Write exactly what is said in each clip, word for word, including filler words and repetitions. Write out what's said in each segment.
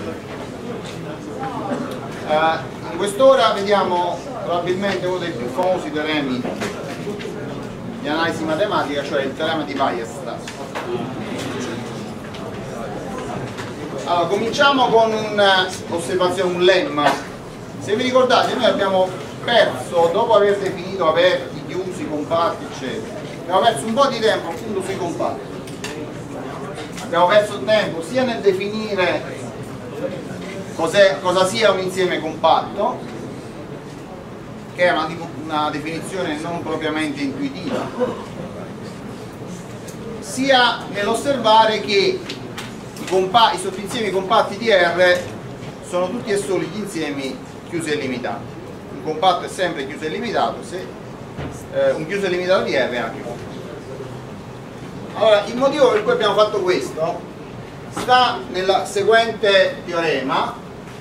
Uh, in quest'ora vediamo probabilmente uno dei più famosi teoremi di analisi matematica, cioè il teorema di Weierstrass. Allora, cominciamo con un'osservazione, un lemma. Se vi ricordate, noi abbiamo perso, dopo aver definito aperti, chiusi, compatti, eccetera, abbiamo perso un po' di tempo appunto sui compatti. Abbiamo perso tempo sia nel definire cos'è, cosa sia un insieme compatto, che è una, una definizione non propriamente intuitiva, sia nell'osservare che i, compa i sottoinsiemi compatti di R sono tutti e solo gli insiemi chiusi e limitati. Un compatto è sempre chiuso e limitato, se eh, un chiuso e limitato di R è anche compatto. Allora, il motivo per cui abbiamo fatto questo sta nel seguente teorema,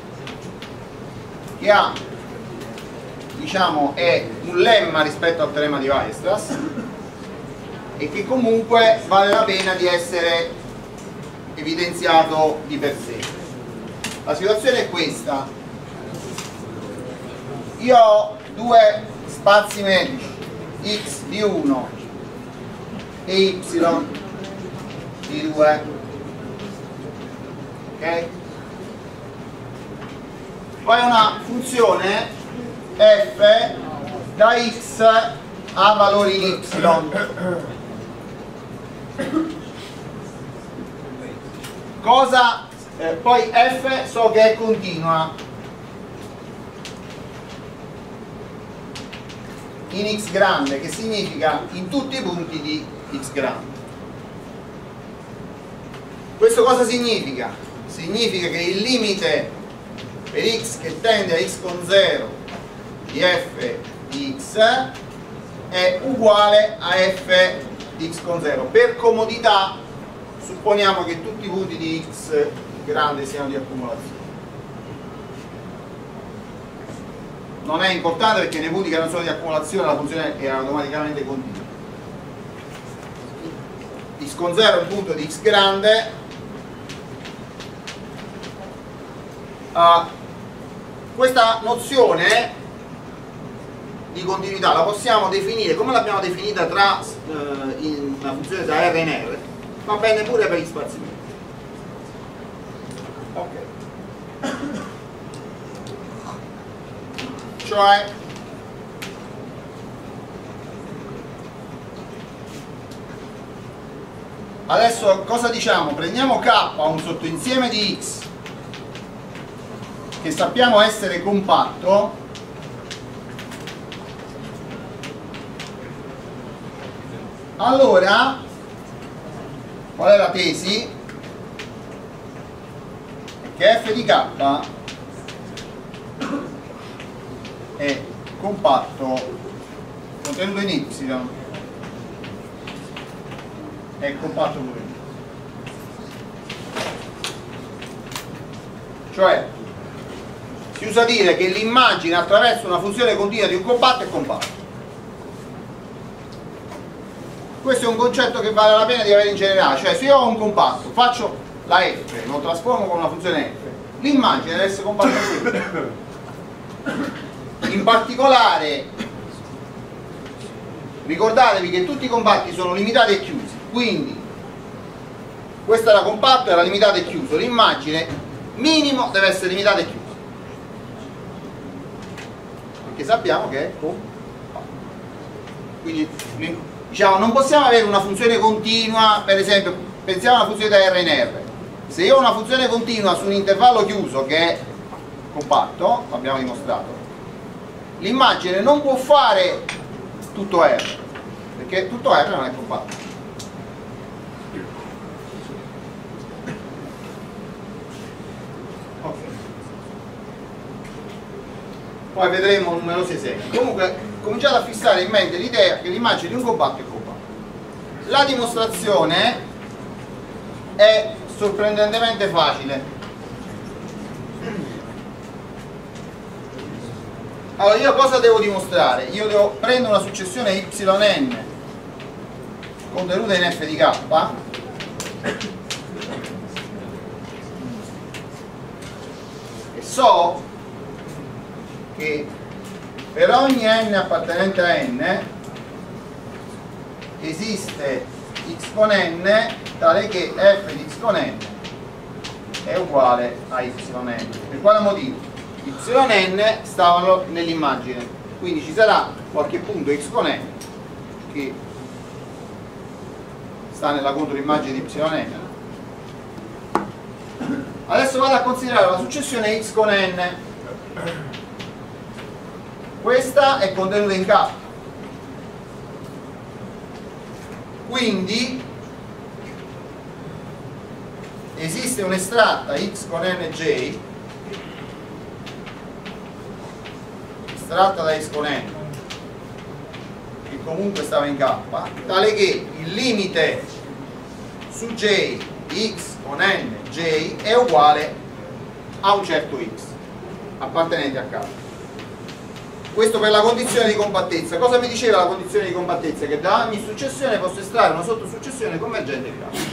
che ha, diciamo, è un lemma rispetto al teorema di Weierstrass e che comunque vale la pena di essere evidenziato di per sé. La situazione è questa: io ho due spazi metrici x di uno e y di due, ok? Poi una funzione f da x a valori in y. Cosa? Eh, poi f so che è continua in x grande, che significa in tutti i punti di x grande. Questo cosa significa? Significa che il limite per x che tende a x con zero di f di x è uguale a f di x con zero. Per comodità supponiamo che tutti i punti di x grande siano di accumulazione. Non è importante perché nei punti che non sono di accumulazione la funzione è automaticamente continua. X con zero è un punto di x grande. Uh, questa nozione di continuità la possiamo definire come l'abbiamo definita tra uh, in una funzione tra R e R, va bene pure per gli spazi metrici. Ok. Cioè adesso cosa diciamo? Prendiamo K, un sottoinsieme di X che sappiamo essere compatto, allora qual è la tesi? Che f di K è compatto contenuto in Y, è compatto pure in Y. Cioè si usa dire che l'immagine attraverso una funzione continua di un compatto è compatto. Questo è un concetto che vale la pena di avere in generale, cioè se io ho un compatto, faccio la f, lo trasformo con una funzione f, l'immagine deve essere compatta sempre. In particolare ricordatevi che tutti i compatti sono limitati e chiusi, quindi questa era compatto, era limitato e chiuso, l'immagine minimo deve essere limitata e chiusa, perché sappiamo che è compatto. Quindi diciamo non possiamo avere una funzione continua, per esempio pensiamo a una funzione da R in R. Se io ho una funzione continua su un intervallo chiuso che è compatto, l'abbiamo dimostrato, l'immagine non può fare tutto R, perché tutto R non è compatto. Okay. Poi vedremo numerosi esempi. Comunque cominciate a fissare in mente l'idea che l'immagine di un compatto è compatto. La dimostrazione è sorprendentemente facile. Allora io cosa devo dimostrare? Io devo prendere una successione yn contenuta in f di k so che per ogni n appartenente a n esiste x con n tale che f di x con n è uguale a y n. Per quale motivo? Yn stavano nell'immagine, quindi ci sarà qualche punto x con n che sta nella controimmagine di yn. Adesso vado a considerare la successione x con n. Questa è contenuta in K, quindi esiste un'estratta x con nj estratta da x con n che comunque stava in K, tale che il limite su j di x con n j è uguale a un certo x appartenente a K. Questo per la condizione di compattezza. Cosa mi diceva la condizione di compattezza? Che da ogni successione posso estrarre una sottosuccessione convergente in K.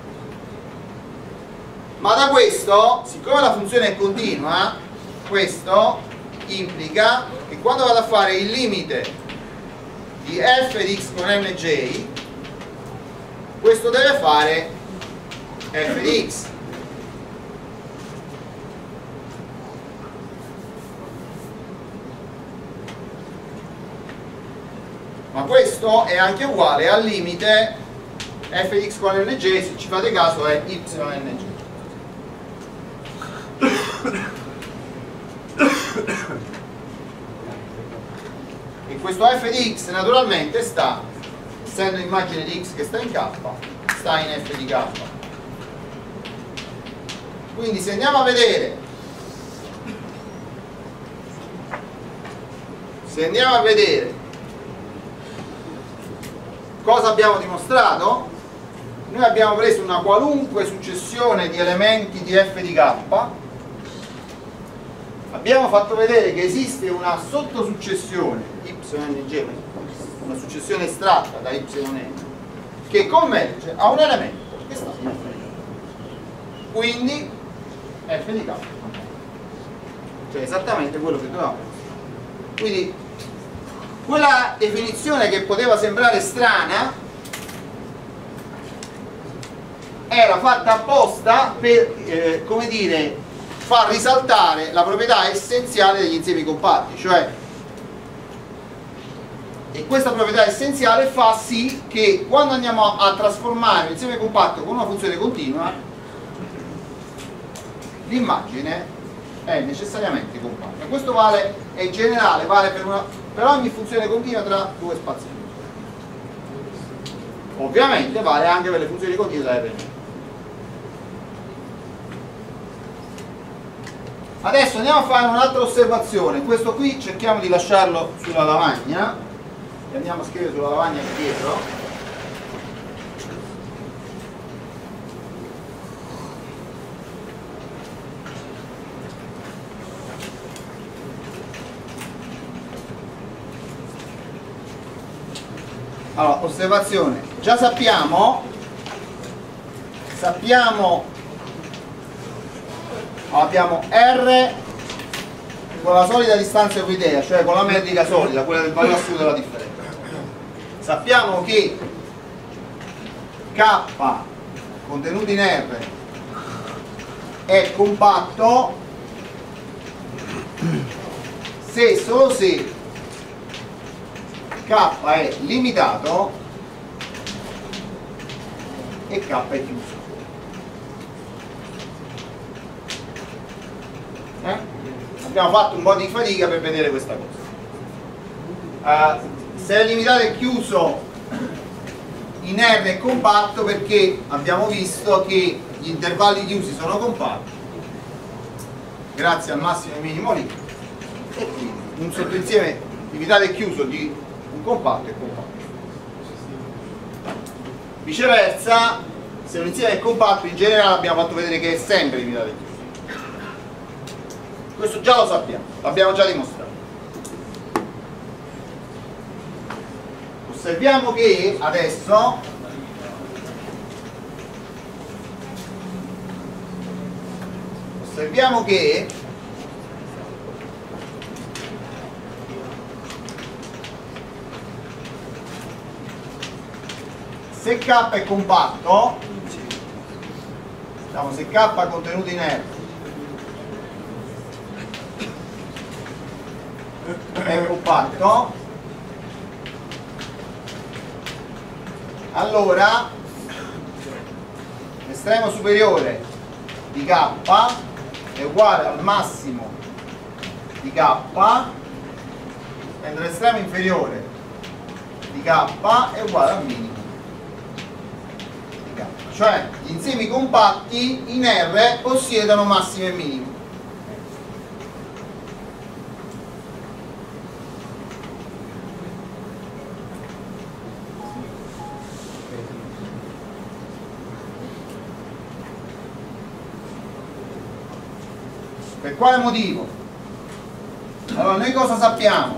Ma da questo, siccome la funzione è continua, questo implica che quando vado a fare il limite di f di x con nj, questo deve fare f di x. Ma questo è anche uguale al limite f di x con nj, se ci fate caso è yn. E questo f di x naturalmente sta, essendo immagine di x che sta in K, sta in f di K. Quindi se andiamo a vedere se andiamo a vedere cosa abbiamo dimostrato, noi abbiamo preso una qualunque successione di elementi di f di K, abbiamo fatto vedere che esiste una sottosuccessione yn, una successione estratta da yn che converge a un elemento che sta in f di K, quindi f di K, cioè esattamente quello che dovevamo. Quindi quella definizione che poteva sembrare strana era fatta apposta per eh, come dire, far risaltare la proprietà essenziale degli insiemi compatti, cioè, e questa proprietà essenziale fa sì che quando andiamo a trasformare un insieme compatto con una funzione continua, l'immagine è necessariamente compatta. Questo vale, è generale, vale per, una, per ogni funzione continua tra due spazi. Ovviamente vale anche per le funzioni continue da Rn. Adesso andiamo a fare un'altra osservazione. Questo qui cerchiamo di lasciarlo sulla lavagna e andiamo a scrivere sulla lavagna qui dietro. Allora, osservazione, già sappiamo sappiamo abbiamo R con la solida distanza euclidea, cioè con la metrica solida, quella del valore assoluto della differenza. Sappiamo che K contenuto in R è compatto se solo se K è limitato e K è chiuso. Eh? Abbiamo fatto un po' di fatica per vedere questa cosa. Uh, se è limitato e chiuso in R è compatto perché abbiamo visto che gli intervalli chiusi sono compatti grazie al massimo e minimo lì, e quindi un sottoinsieme limitato e chiuso di un compatto è compatto. Viceversa, se un insieme è compatto, in generale abbiamo fatto vedere che è sempre limitato e chiuso. Questo già lo sappiamo, l'abbiamo già dimostrato. Osserviamo che adesso osserviamo che se K è compatto, diciamo, se K ha contenuto in R è compatto, allora l'estremo superiore di K è uguale al massimo di K, mentre l'estremo inferiore di K è uguale al minimo di K. Cioè gli insiemi compatti in R possiedono massimo e minimo. Per quale motivo? Allora, noi cosa sappiamo?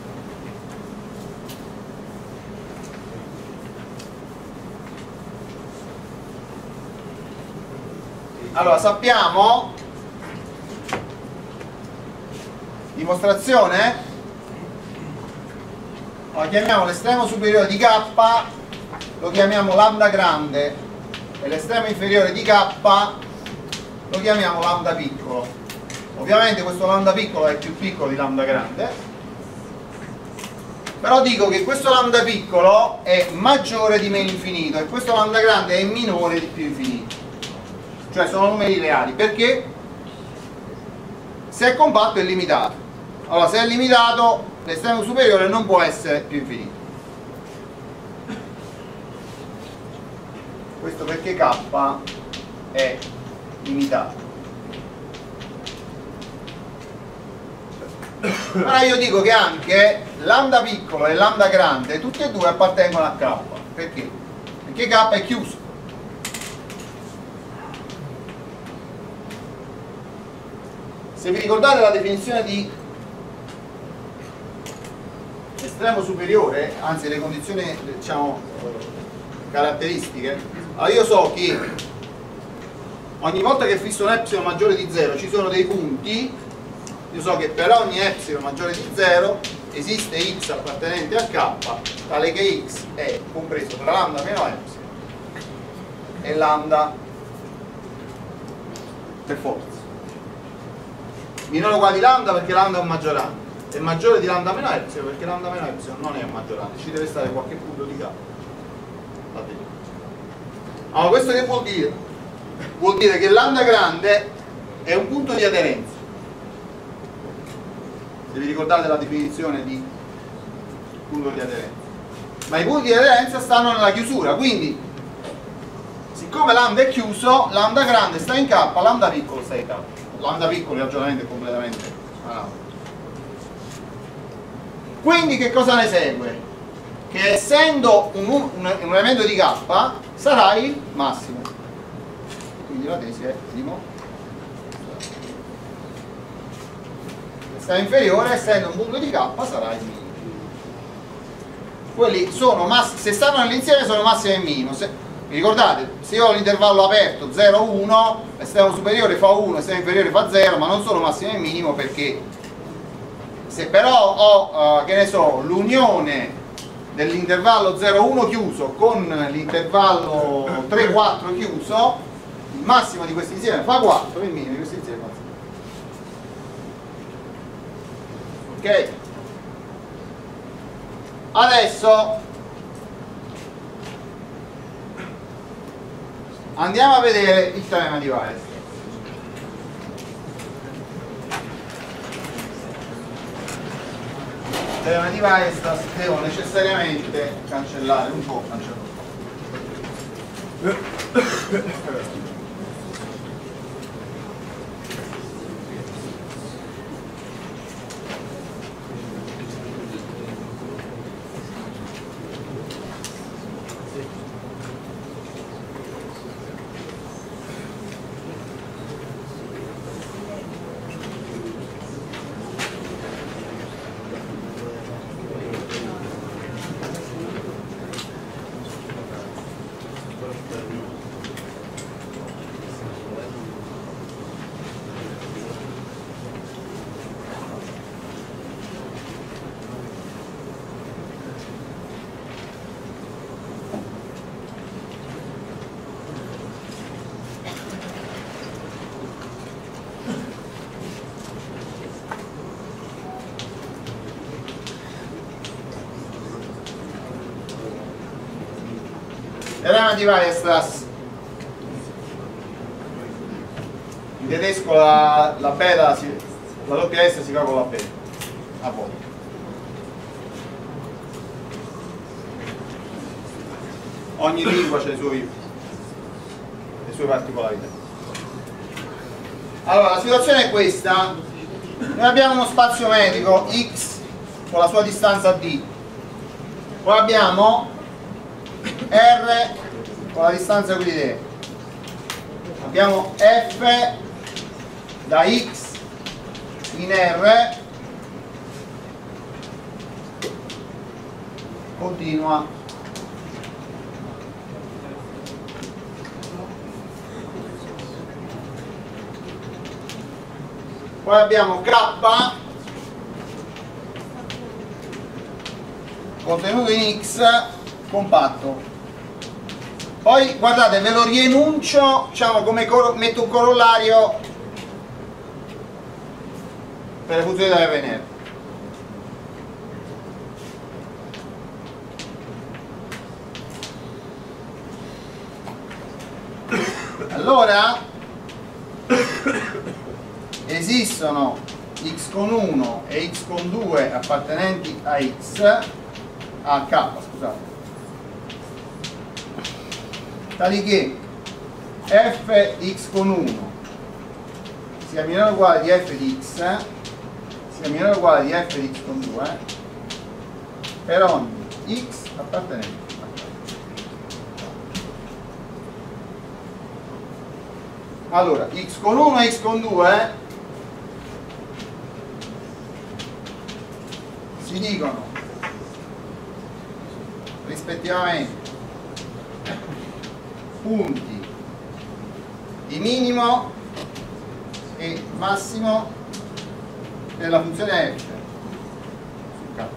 Allora, sappiamo, dimostrazione, allora, chiamiamo l'estremo superiore di K, lo chiamiamo lambda grande, e l'estremo inferiore di K lo chiamiamo lambda piccolo. Ovviamente questo lambda piccolo è più piccolo di lambda grande, però dico che questo lambda piccolo è maggiore di meno infinito e questo lambda grande è minore di più infinito, cioè sono numeri reali, perché se è compatto è limitato. Allora, se è limitato l'estremo superiore non può essere più infinito. Questo perché K è limitato. Ora io dico che anche lambda piccolo e lambda grande tutti e due appartengono a K. Perché? Perché K è chiuso. Se vi ricordate la definizione di estremo superiore, anzi le condizioni, diciamo, caratteristiche, allora io so che ogni volta che fisso un epsilon maggiore di zero ci sono dei punti. Io so che per ogni epsilon maggiore di zero esiste x appartenente a K, tale che x è compreso tra lambda meno epsilon e lambda per forza. Minore o uguale di lambda perché lambda è un maggiorante, e maggiore di lambda meno epsilon perché lambda meno epsilon non è un maggiorante, ci deve stare qualche punto di K. Allora, questo che vuol dire? Vuol dire che lambda grande è un punto di aderenza. Se vi ricordate la definizione di punto di aderenza, ma i punti di aderenza stanno nella chiusura, quindi siccome lambda è chiuso, lambda grande sta in K, lambda piccolo sta in K. Lambda piccolo il ragionamento è completamente analogo. Quindi che cosa ne segue? Che essendo un, un, un elemento di K sarà il massimo, quindi la tesi è dimostrata. Inferiore, essendo un punto di K sarà il minimo. Quelli sono massi, se stanno nell'insieme sono massimo e minimo. Se, vi ricordate, se io ho l'intervallo aperto zero uno, l'estremo superiore fa uno, l'estremo inferiore fa zero, ma non sono massimo e minimo, perché se però ho uh, che ne so, l'unione dell'intervallo zero uno chiuso con l'intervallo tre quattro chiuso, il massimo di questi insieme fa quattro, il minimo di questi insieme fa zero. Ok, adesso andiamo a vedere il teorema di Weierstrass. Il teorema di Weierstrass devo necessariamente cancellare un po', cancellare. di Weierstrass. In tedesco la, la beta, si, la doppia S si fa con la beta, a volte. Ogni lingua ha le sue, le sue particolarità. Allora, la situazione è questa. Noi abbiamo uno spazio metrico X con la sua distanza D. Poi abbiamo R con la distanza euclidea. Abbiamo F da X in R continua poi abbiamo K contenuto in X compatto. Poi guardate, ve lo rienuncio, diciamo, come metto un corollario per le funzioni da R N R. Allora esistono x con uno e x con due appartenenti a x a k, scusate, tali che f di x con uno sia minore o uguale di f di x sia minore o uguale di f di x con due per ogni x appartenente. Allora, x con uno e x con due si dicono rispettivamente punti di minimo e massimo della funzione f su K,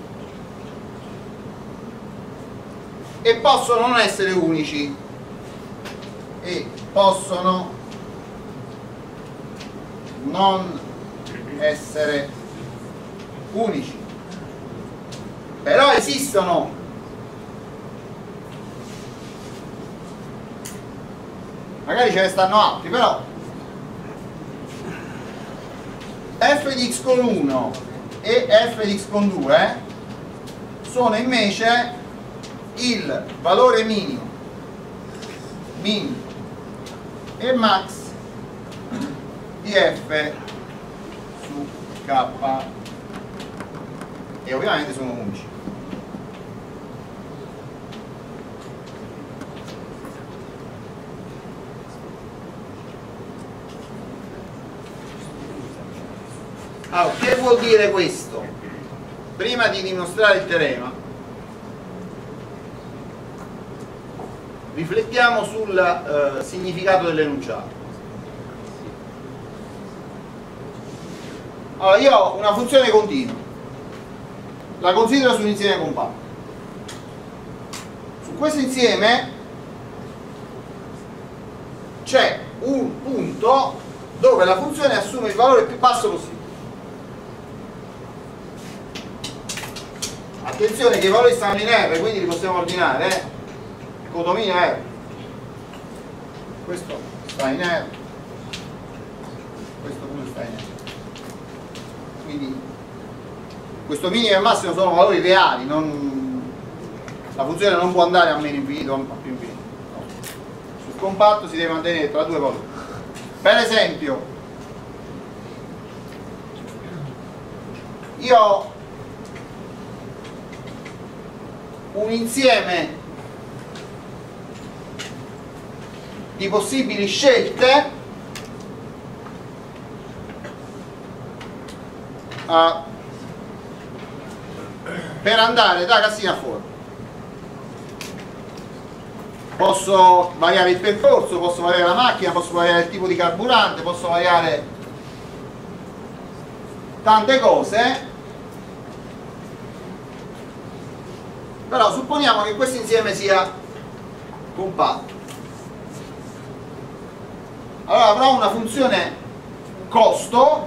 e possono non essere unici e possono non essere unici, però esistono. Magari ce ne stanno altri, però f di x con uno e f di x con due sono invece il valore minimo, min e max di f su k, e ovviamente sono unici. Allora, che vuol dire questo? Prima di dimostrare il teorema, riflettiamo sul eh, significato dell'enunciato. Allora, io ho una funzione continua, la considero su un insieme compatto. Su questo insieme c'è un punto dove la funzione assume il valore più basso possibile. Attenzione che i valori stanno in R, quindi li possiamo ordinare, eh? Codominio R, questo sta in R, questo pure sta in R, quindi questo minimo e massimo sono valori reali, non, la funzione non può andare a meno infinito o a più infinito, no. Sul compatto si deve mantenere tra due valori. Per esempio, io ho un insieme di possibili scelte uh, per andare da Cassino a Forno. Posso variare il percorso, posso variare la macchina, posso variare il tipo di carburante, posso variare tante cose. Però supponiamo che questo insieme sia compatto. Allora avrò una funzione costo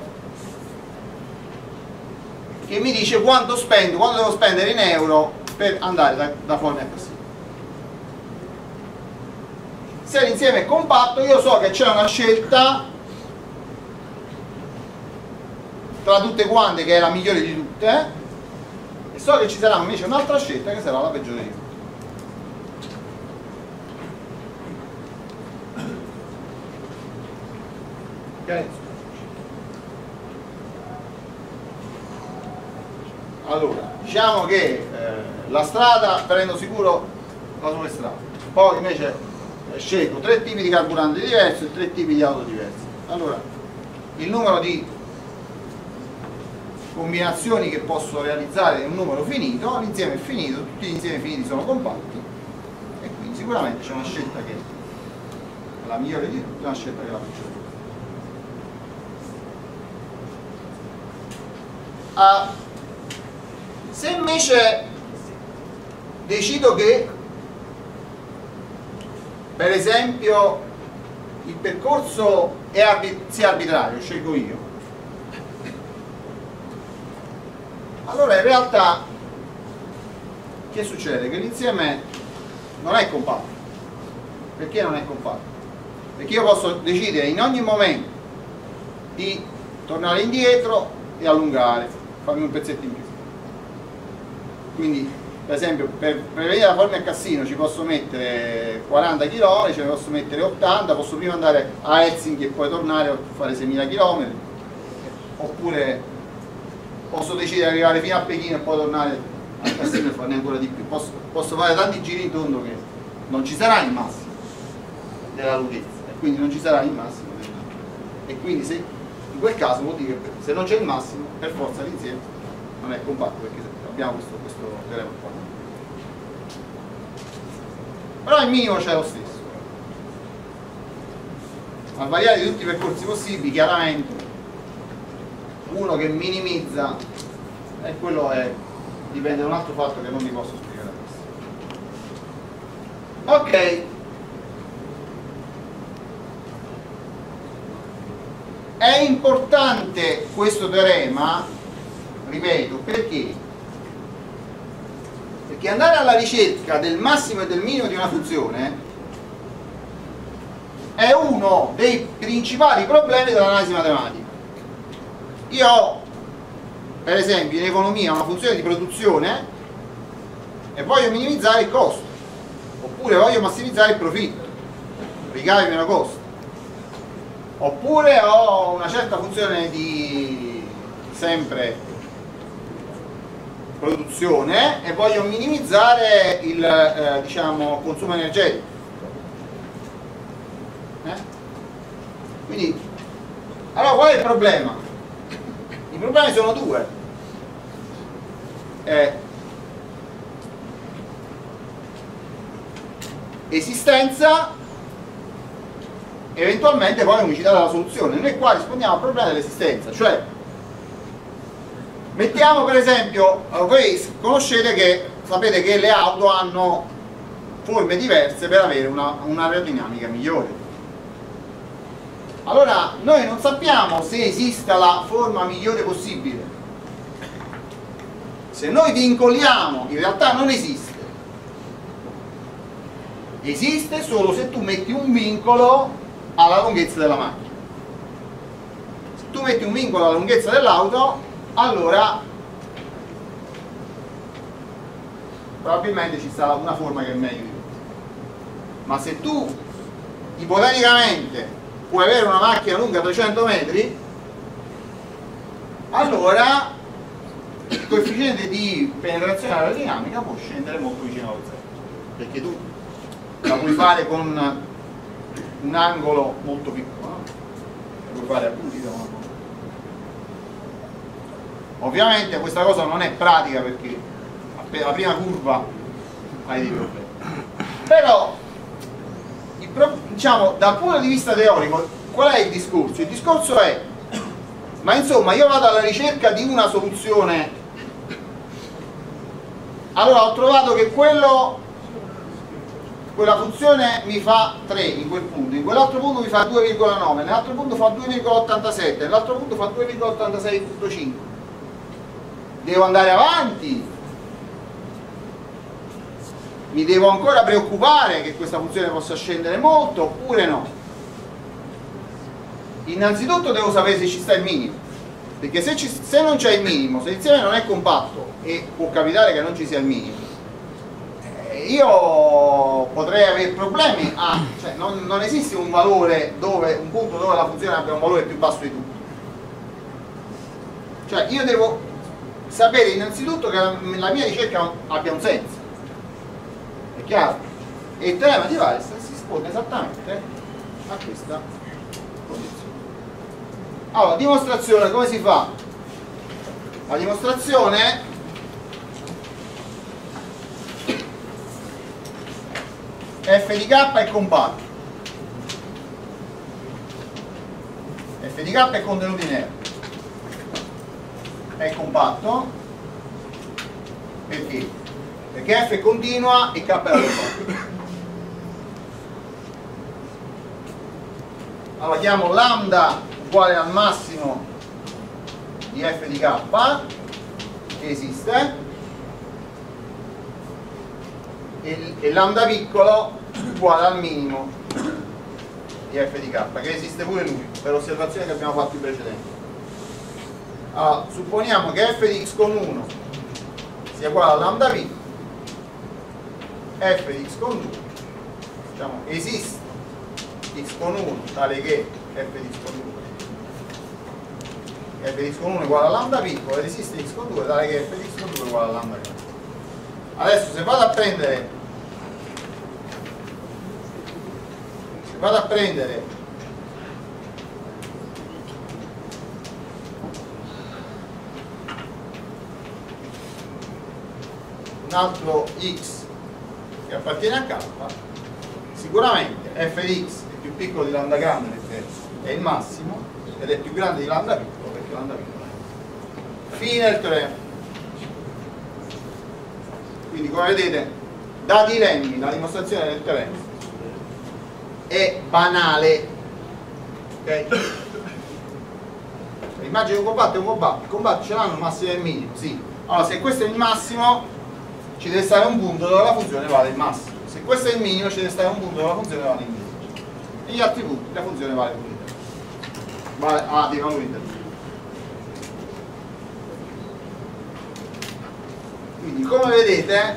che mi dice quanto spendo, quanto devo spendere in euro per andare da, da Forno a Cassino. se l'insieme è compatto, io so che c'è una scelta tra tutte quante che è la migliore di tutte, e so che ci sarà invece un'altra scelta che sarà la peggiore di tutte. Okay. Allora, diciamo che eh, la strada prendo sicuro la superstrada, poi invece eh, scelgo tre tipi di carburanti diversi e tre tipi di auto diversi. Allora, il numero di combinazioni che posso realizzare è un numero finito, l'insieme è finito, tutti gli insiemi finiti sono compatti, e quindi sicuramente c'è una scelta che è la migliore di tutte e una scelta che è la peggiore. Uh, se invece decido che per esempio il percorso è arbit- sia arbitrario, scelgo io, allora in realtà che succede? Che l'insieme non è compatto. Perché non è compatto? Perché io posso decidere in ogni momento di tornare indietro e allungare, farmi un pezzetto in più. Quindi per esempio per prevedere la forma a Cassino ci posso mettere quaranta chilometri, ce ne posso mettere ottanta, posso prima andare a Helsinki e poi tornare a fare seimila chilometri, oppure posso decidere di arrivare fino a Pechino e poi tornare a Cassino e farne ancora di più. Posso, posso fare tanti giri in tondo che non ci sarà il massimo della lunghezza, e quindi non ci sarà il massimo del... e quindi se in quel caso vuol dire che se non c'è il massimo per forza l'insieme non è compatto, perché abbiamo questo, questo teorema qua. Però il minimo c'è lo stesso, a variare di tutti i percorsi possibili. Chiaramente uno che minimizza, e quello è, dipende da un altro fatto che non vi posso spiegare adesso. Ok, è importante questo teorema, ripeto, perché? Perché andare alla ricerca del massimo e del minimo di una funzione è uno dei principali problemi dell'analisi matematica. Io ho, per esempio, in economia una funzione di produzione e voglio minimizzare il costo, oppure voglio massimizzare il profitto, ricavi meno costo, oppure ho una certa funzione di sempre produzione e voglio minimizzare il eh, diciamo, consumo energetico. Eh? Quindi, allora qual è il problema? I problemi sono due. Eh, esistenza, eventualmente poi unicità della soluzione. Noi qua rispondiamo al problema dell'esistenza, cioè mettiamo per esempio, voi conoscete che, sapete che le auto hanno forme diverse per avere una, un'aerodinamica migliore. Allora noi non sappiamo se esista la forma migliore possibile. Se noi vincoliamo, in realtà non esiste. Esiste solo se tu metti un vincolo alla lunghezza della macchina. Se tu metti un vincolo alla lunghezza dell'auto, allora probabilmente ci sarà una forma che è meglio di tutte. Ma se tu ipoteticamente puoi avere una macchina lunga trecento metri, allora il coefficiente di penetrazione aerodinamica può scendere molto vicino allo zero, perché tu la puoi fare con un angolo molto piccolo, no? La puoi fare appuntita con una forma. Ovviamente questa cosa non è pratica perché appena la prima curva hai dei problemi, però il pro, diciamo dal punto di vista teorico qual è il discorso? Il discorso è, ma insomma io vado alla ricerca di una soluzione, allora ho trovato che quello, quella funzione mi fa tre in quel punto, in quell'altro punto mi fa due virgola nove, nell'altro punto fa due virgola ottantasette, nell'altro punto fa due virgola ottantasei virgola cinque. Devo andare avanti Mi devo ancora preoccupare che questa funzione possa scendere molto oppure no? Innanzitutto devo sapere se ci sta il minimo, perché se, ci, se non c'è il minimo, se l'insieme non è compatto e può capitare che non ci sia il minimo, eh, io potrei avere problemi a, cioè non, non esiste un valore dove, un punto dove la funzione abbia un valore più basso di tutti. Cioè io devo sapere innanzitutto che la, la mia ricerca abbia un senso, è chiaro? E il teorema di Weierstrass si risponde esattamente a questa condizione. Allora, dimostrazione, come si fa? La dimostrazione f di k è compatto, f di k è contenuto in R, è compatto perché? Perché f è continua e k è compatto. Allora chiamo lambda uguale al massimo di f di k che esiste e, e lambda piccolo uguale al minimo di f di k che esiste pure lui per l'osservazione che abbiamo fatto in precedenza. Allora, supponiamo che f di x con uno sia uguale a lambda p, f di x con due, diciamo esiste x con uno tale che f di x con due f di x con uno è uguale a lambda piccolo ed esiste x con due tale che f di x con due è uguale a lambda piccolo. Adesso se vado a prendere se vado a prendere un altro x che appartiene a k, sicuramente f di x è più piccolo di lambda grande perché è il massimo ed è più grande di lambda piccolo perché lambda piccolo è. Fine il teorema. Quindi come vedete, dati i lemmi, la dimostrazione del teorema è banale, ok? Immagino un compatto e un compatto, i compatti ce l'hanno il massimo e il minimo, sì. Allora se questo è il massimo ci deve stare un punto dove la funzione vale il massimo, se questo è il minimo ci deve stare un punto dove la funzione vale il minimo e gli altri punti la funzione vale l'unità, vale a dei valori intermedi. Quindi come vedete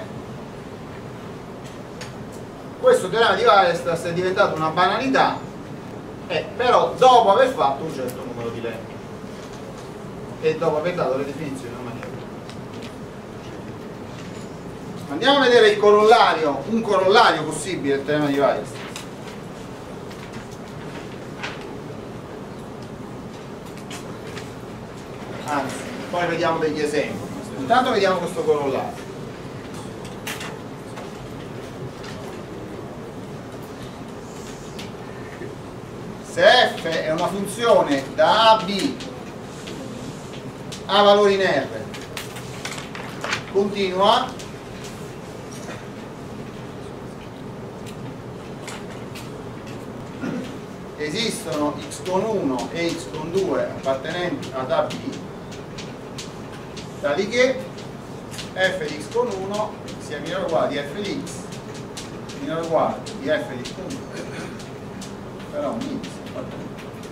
questo teorema di Weierstrass è diventato una banalità, eh, però dopo aver fatto un certo numero di lemmi e dopo aver dato le definizioni in maniera. Andiamo a vedere il corollario, un corollario possibile del teorema di Weierstrass. Anzi, poi vediamo degli esempi. Intanto vediamo questo corollario. Se f è una funzione da a a b a valori in R continua, esistono x con uno e x con due appartenenti ad a b, tali che f di x con uno sia minore o uguale di f di x minore o uguale di f di x con due, però un x appartenente.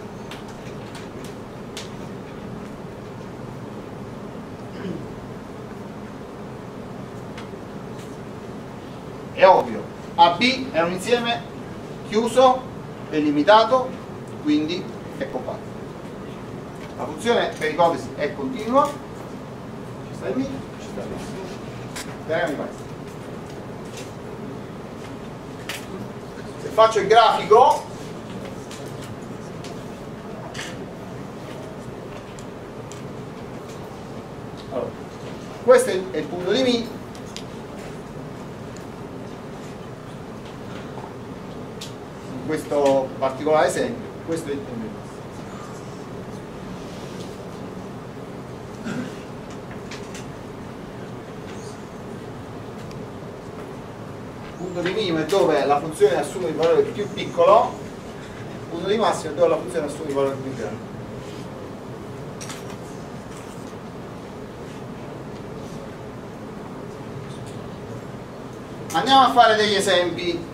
È ovvio, a b è un insieme chiuso e limitato, quindi è compatto. La funzione per ipotesi è continua, ci sta il minimo, ci sta il massimo. Teorema di Weierstrass. Se faccio il grafico, allora, questo è il punto di mi, in questo particolare esempio, questo è il punto di mi. Il punto di minimo è dove la funzione assume il valore più piccolo, il punto di massimo è dove la funzione assume il valore più grande. Andiamo a fare degli esempi.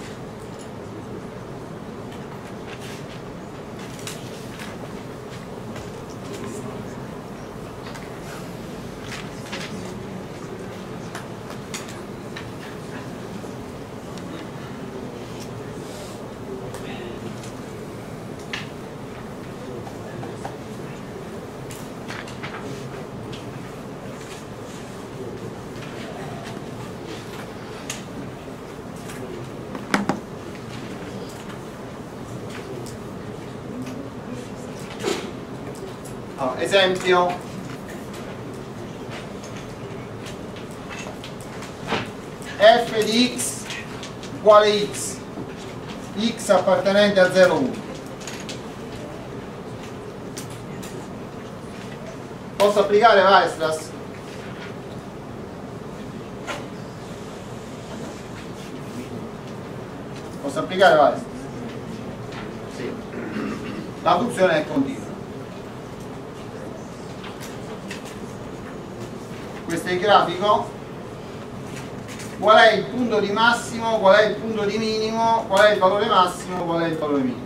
Oh, esempio, f di x uguale x, x appartenente a zero, uno. Posso applicare Weierstrass? Posso applicare Weierstrass? Sì. La funzione è continua. Questo è il grafico. Qual è il punto di massimo, qual è il punto di minimo, qual è il valore massimo, qual è il valore minimo.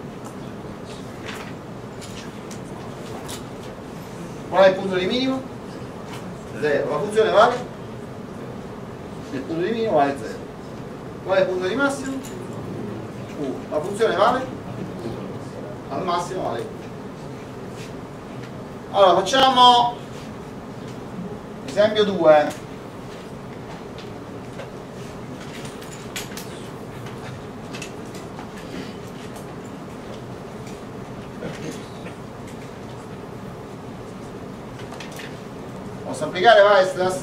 Qual è il punto di minimo? zero. La funzione vale? Il punto di minimo vale zero. Qual è il punto di massimo? uno. La funzione vale? Al massimo vale uno. Allora facciamo esempio due. Posso applicare Weierstrass?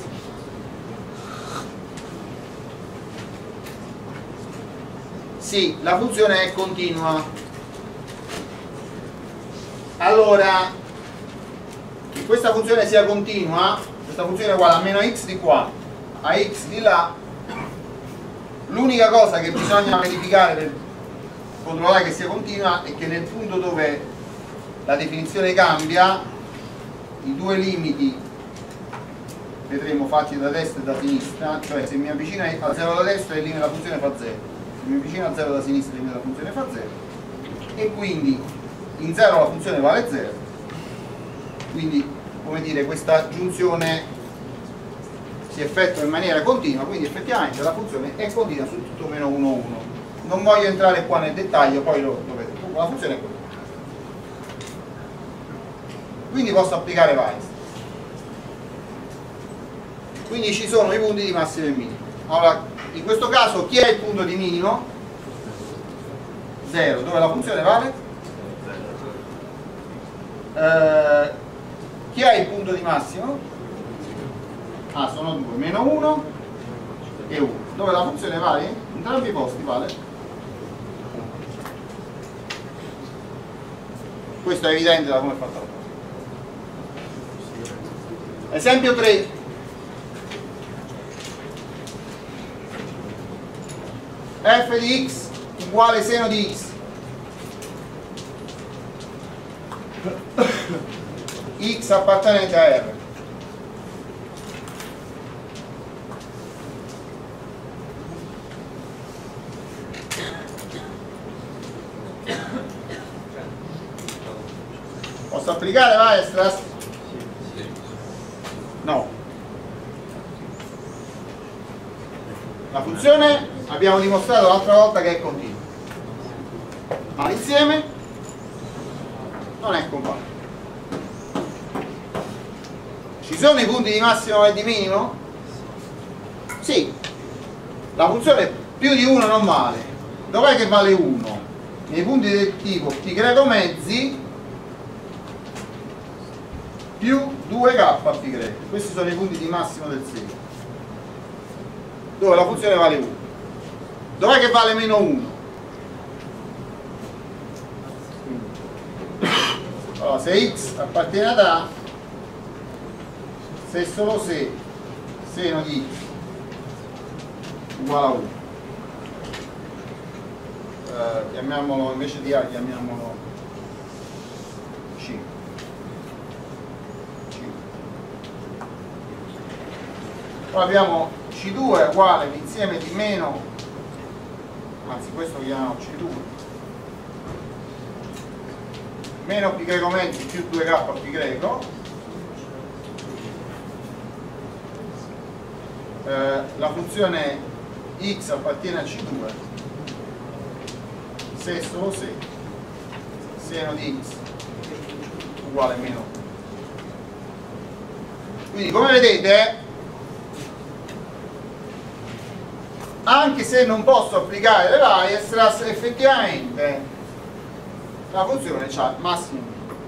Sì, la funzione è continua. Allora, che questa funzione sia continua, questa funzione è uguale a meno x di qua a x di là, l'unica cosa che bisogna verificare per controllare che sia continua è che nel punto dove la definizione cambia, i due limiti vedremo fatti da destra e da sinistra, cioè se mi avvicino a zero da destra elimina la funzione fa zero, se mi avvicino a zero da sinistra elimina la funzione fa zero, e quindi in zero la funzione vale zero, quindi come dire questa giunzione si effettua in maniera continua, quindi effettivamente la funzione è continua su tutto meno uno, uno. Non voglio entrare qua nel dettaglio, poi lo, lo vedremo, la funzione è continua. Quindi posso applicare Weierstrass. Quindi ci sono i punti di massimo e minimo. Allora, in questo caso chi è il punto di minimo? zero, dove la funzione vale? Eh, chi è il punto di massimo? Ah, sono due, meno uno e uno, dove la funzione vale? In entrambi i posti vale? Questo è evidente da come è fatta la cosa. Esempio tre. F di x uguale seno di x, x appartenente a R. Posso applicare Weierstrass? No. La funzione abbiamo dimostrato l'altra volta che è continua, ma l'insieme non è compatibile. Ci sono i punti di massimo e di minimo? Sì. La funzione più di uno non vale. Dov'è che vale uno? Nei punti del tipo π greco mezzi più due k π greco. Questi sono i punti di massimo del segno, dove la funzione vale uno. Dov'è che vale meno uno? Allora, se x appartiene ad A, se solo se seno di x uguale a uno, eh, chiamiamolo invece di A, chiamiamolo C. C. Poi abbiamo C due uguale l'insieme di meno anzi questo lo chiamiamo C due, meno π greco mezzi più due k π greco, eh, la funzione x appartiene a C due se e solo se seno di x uguale a meno. Quindi come vedete, anche se non posso applicare le Weierstrass, effettivamente la funzione ha massimo.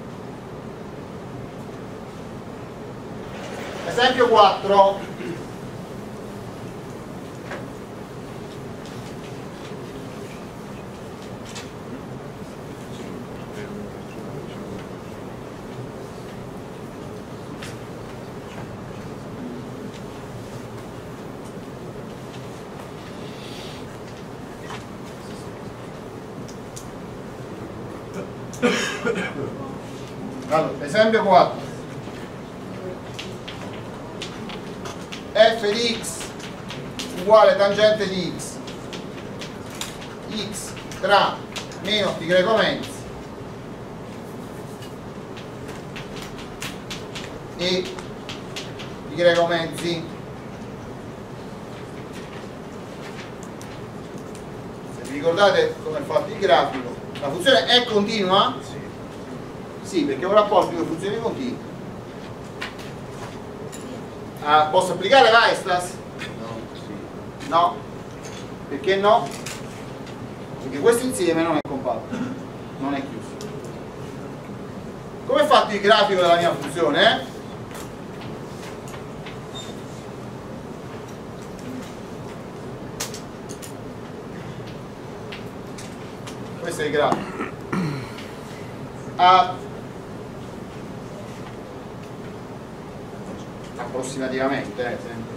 Esempio quattro. Allora, esempio quattro. F di x uguale tangente di x, x tra meno π greco mezzi e π greco mezzi. Se vi ricordate come è fatto il grafico, la funzione è continua? Sì. Sì, perché è un rapporto di due funzioni continue. Ah, posso applicare Weierstrass? No. Sì. No. Perché no? Perché questo insieme non è compatto, non è chiuso. Come è fatto il grafico della mia funzione? Questo è il grafico. Ah, approssimativamente, eh, sempre.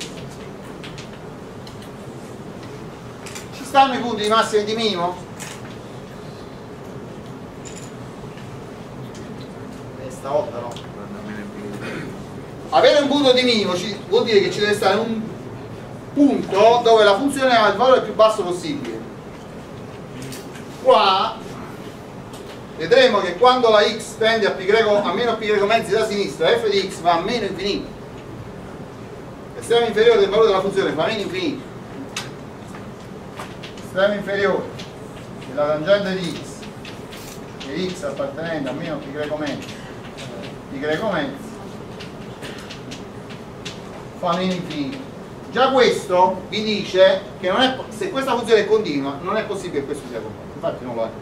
Ci stanno i punti di massimo e di minimo? Eh, stavolta no. Avere un punto di minimo ci, vuol dire che ci deve stare un punto dove la funzione ha il valore più basso possibile. Qua vedremo che quando la x tende a, π greco, a meno π greco mezzi da sinistra, f di x va a meno infinito. L'estremo inferiore del valore della funzione fa meno infinito. L'estremo inferiore della tangente di x e x appartenente a meno π greco mezzi, π greco mezzi fa meno infinito. Già questo vi dice che non è, se questa funzione è continua non è possibile che questo sia compatto. Infatti non lo è.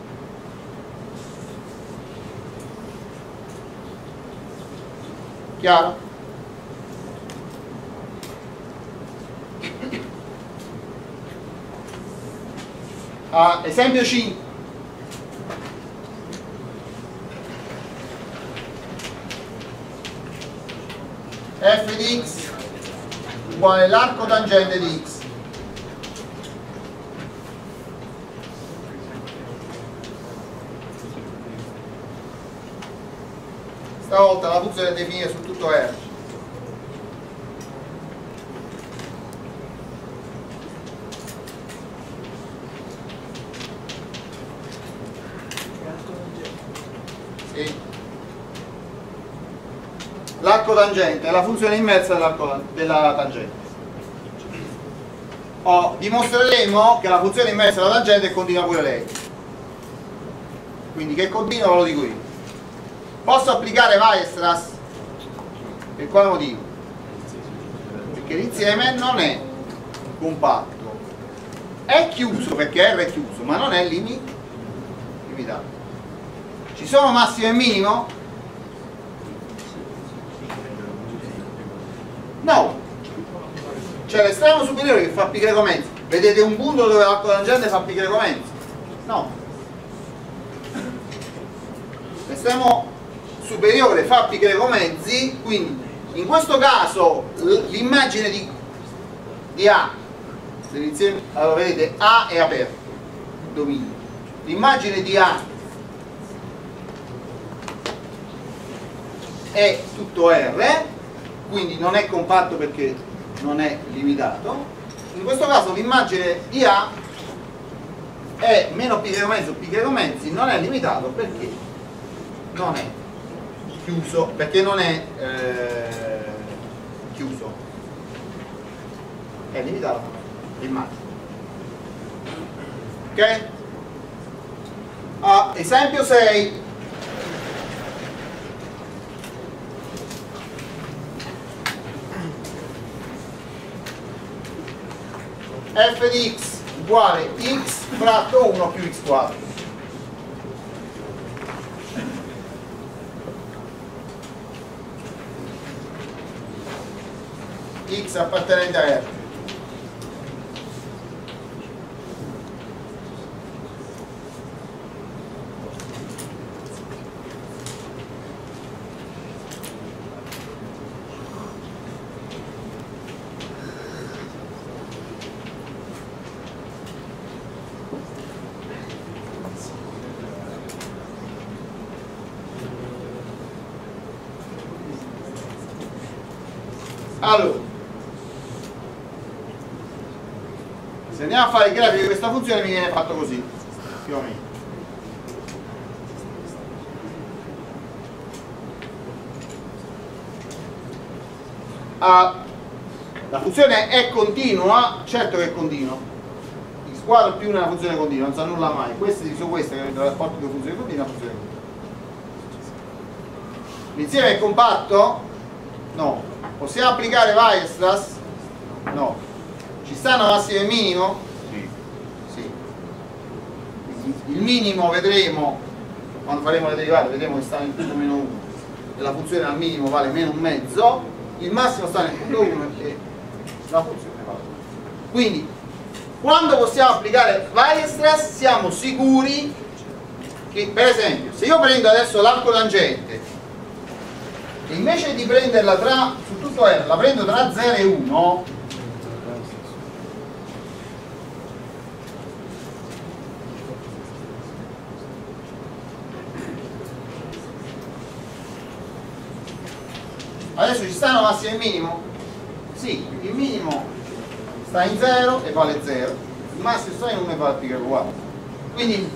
Chiaro? Ah, esempio cinque. F di x uguale l'arco tangente di x. Stavolta la funzione è definita su tutto R. Sì. L'arco tangente è la funzione inversa dell'arco della tangente. Oh, dimostreremo che la funzione inversa della tangente è continua pure lei. Quindi che è continua ve lo dico io. Posso applicare Weierstrass? Per quale motivo? Perché l'insieme non è compatto. È chiuso perché R è chiuso, ma non è limi- limitato. Ci sono massimo e minimo? No. C'è l'estremo superiore che fa π greco mezzi. Vedete un punto dove l'arco tangente fa π greco mezzi? No. L'estremo superiore fa π greco mezzi, quindi in questo caso l'immagine di, di A, allora vedete A è aperto, dominio. L'immagine di A è tutto R, quindi non è compatto perché non è limitato. In questo caso l'immagine di A e meno pi grado mezzo pi grado mezzi non è limitato perché non è chiuso, perché non è eh, chiuso, è limitato l'immagine. Ok? Ah, esempio sei. F di x uguale x fratto uno più x quadro. X appartenente a R. Allora, se andiamo a fare il grafico di questa funzione mi viene fatto così, più o meno. Ah, la funzione è continua, certo che è continua. X quadro più una funzione continua, non sa nulla mai. Questa diviso questa, che è il rapporto di funzione continua, una funzione continua. L'insieme è compatto? No. Possiamo applicare Weierstrass? No. Ci stanno massimo e minimo? Sì. Sì. Il minimo vedremo quando faremo le derivate, vedremo che sta nel punto meno uno e la funzione al minimo vale meno un mezzo, il massimo sta nel punto uno e la funzione vale uno. Quindi quando possiamo applicare Weierstrass siamo sicuri che, per esempio, se io prendo adesso l'arco tangente e invece di prenderla tra su tutto R la prendo tra zero e uno, adesso ci stanno massimo e minimo? Sì, il minimo sta in zero e vale zero, il massimo sta in uno e vale pi grado uguale. Quindi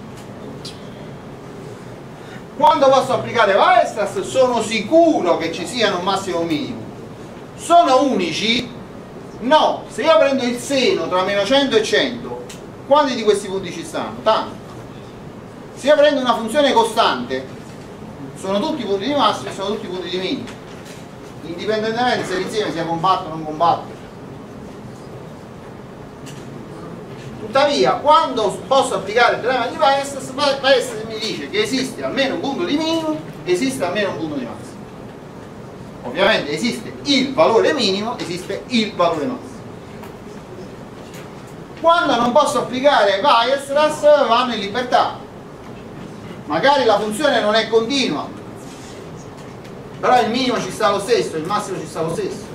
quando posso applicare Weierstrass sono sicuro che ci siano un massimo e un minimo. Sono unici? No. Se io prendo il seno tra meno cento e cento, quanti di questi punti ci stanno? Tanti. Se io prendo una funzione costante, sono tutti punti di massimo e sono tutti punti di minimo, indipendentemente se l'insieme sia compatto o non compatto. Tuttavia, quando posso applicare il teorema di Weierstrass, Weierstrass mi dice che esiste almeno un punto di minimo, esiste almeno un punto di massimo. Ovviamente esiste il valore minimo, esiste il valore massimo. Quando non posso applicare Weierstrass vanno in libertà. Magari la funzione non è continua, però il minimo ci sta lo stesso, il massimo ci sta lo stesso.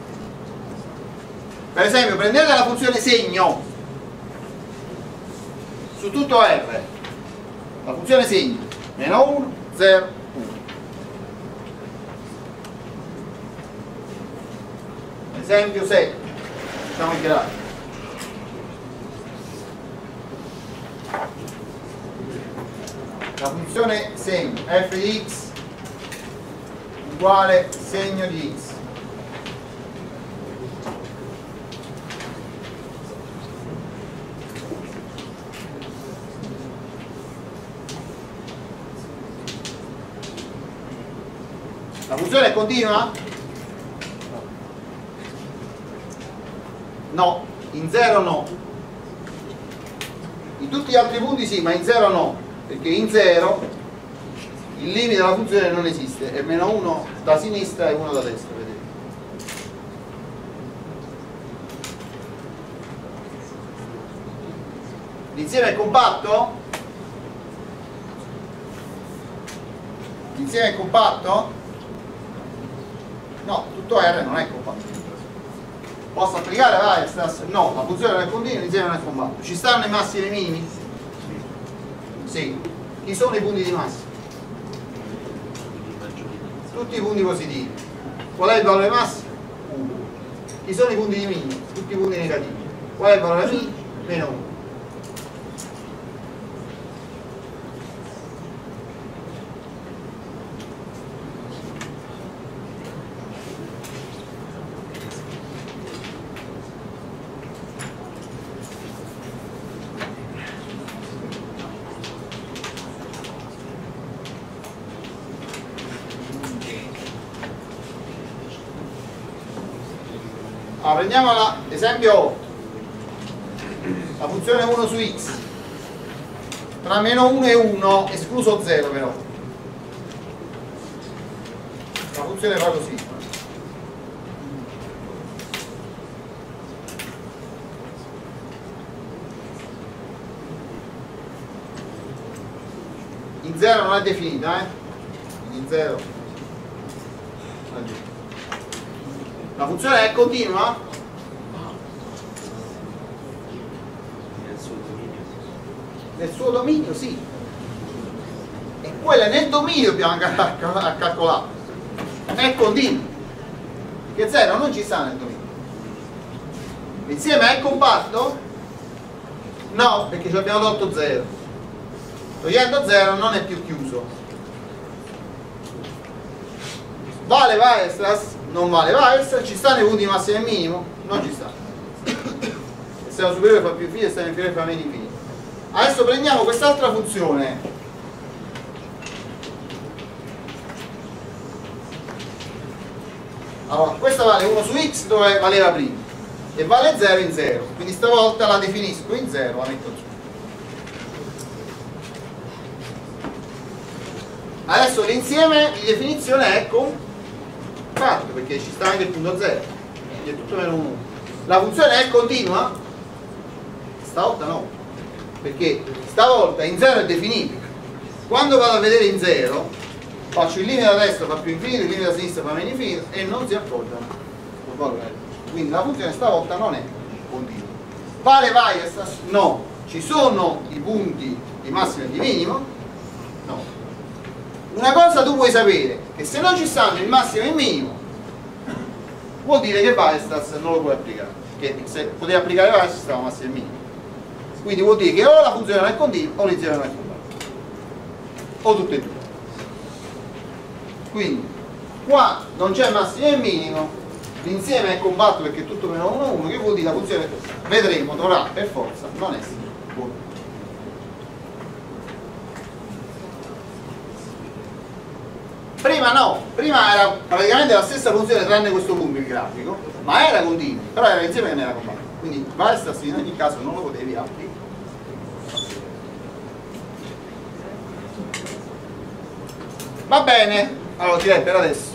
Per esempio, prendete la funzione segno su tutto R, la funzione segno meno uno, zero, uno. Esempio sette, facciamo il grafico. La funzione segno f di x uguale segno di x. La funzione è continua? No, in zero no. In tutti gli altri punti sì, ma in zero no, perché in zero il limite della funzione non esiste, è meno uno da sinistra e uno da destra, vedete. L'insieme è compatto? L'insieme è compatto? No, tutto R non è compatto. Posso applicare Weierstrass? No, la funzione non è continua, l'insieme non è compatto. Ci stanno i massimi e i minimi? Sì. Chi sono i punti di massimo? Tutti i punti positivi. Qual è il valore massimo? uno. Chi sono i punti di minimo? Tutti i punti negativi. Qual è il valore minimo? Meno uno. Allora, prendiamo l'esempio otto, la funzione uno su x, tra meno uno e uno, escluso zero però. La funzione fa così. In zero non è definita, eh? In zero non è definita. La funzione è continua? Nel suo dominio. Nel suo dominio, sì. E quella nel dominio dobbiamo calcolare. È continua. Che zero non ci sta nel dominio. L'insieme è compatto? No, perché ci abbiamo tolto zero. Togliendo zero non è più chiuso. Vale Weierstrass? Non vale Weierstrass. Ci sta nei punti massimo e minimo? Non ci sta. Estremo superiore fa più infinito, estremo inferiore fa meno infinito. Adesso prendiamo quest'altra funzione. Allora, questa vale uno su x dove valeva prima e vale zero in zero, quindi stavolta la definisco in zero, la metto giù. Adesso l'insieme di definizione è compatto perché ci sta anche il punto zero, quindi è tutto meno uno. La funzione è continua? Stavolta no, perché stavolta in zero è definita. Quando vado a vedere in zero faccio il limite da destra fa più infinito, il limite da sinistra fa meno infinito e non si appoggiano. Quindi la funzione stavolta non è continua. Vale Weierstrass? No. Ci sono i punti di massimo e di minimo? No. Una cosa tu puoi sapere, che se non ci stanno il massimo e il minimo vuol dire che Weierstrass non lo puoi applicare, che se potevi applicare Weierstrass stava massimo e minimo, quindi vuol dire che o la funzione non è continua o l'insieme non è compatto, o tutte e due. Quindi qua non c'è massimo e minimo, l'insieme è compatto perché è tutto meno uno uno, che vuol dire la funzione vedremo dovrà per forza non essere buona. Prima no, prima era praticamente la stessa funzione tranne questo punto il grafico, ma era continuo, però era insieme che non era compatto, quindi Weierstrass in ogni caso non lo potevi applicare. Va bene, allora direi per adesso